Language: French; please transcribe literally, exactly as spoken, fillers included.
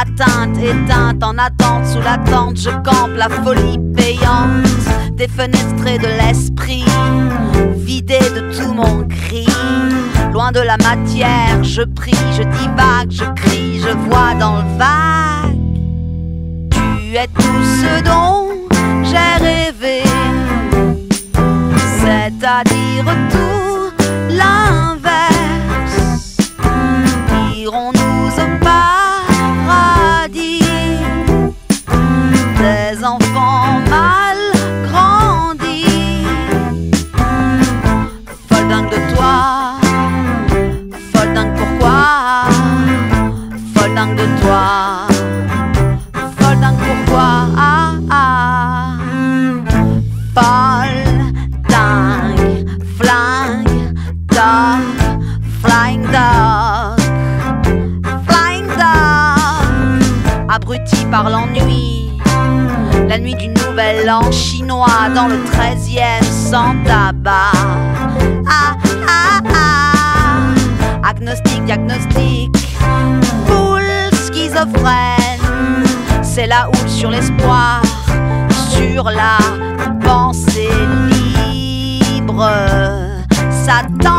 atteinte, éteinte, en attente, sous la tente, je campe la folie payante, défenestrée de l'esprit, vidée de tout mon cri. Loin de la matière, je prie, je divague, je crie, je vois dans le vague. Tu es tout ce dont j'ai rêvé, c'est-à-dire tout l'inverse. Irons-nous au paradis, des enfants mal grandis? Folle dingue de toi, folle dingue pourquoi? Folle dingue de toi, folle dingue pourquoi? Ah, ah. Folle dingue, flingue, dog, flying dog, flying dog. Abruti par l'ennui, la nuit du nouvel an chinois dans le treizième sans tabac. Ah, ah, ah. Agnostique, diagnostic, boule schizophrène. C'est la houle sur l'espoir, sur la pensée libre. Satan